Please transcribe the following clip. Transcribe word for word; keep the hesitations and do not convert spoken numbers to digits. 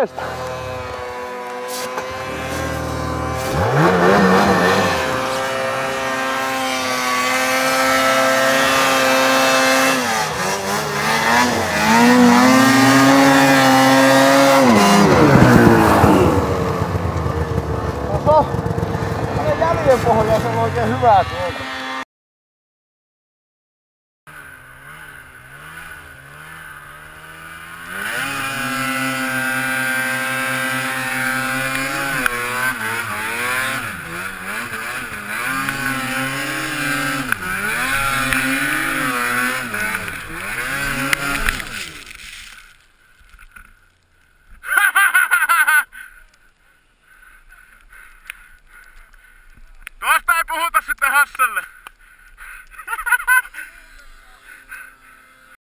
Morjesta! Oho! Tänne jäljen pohjassa on oikein hyvää tuolta. Tuosta ei puhuta sitten Hasselle.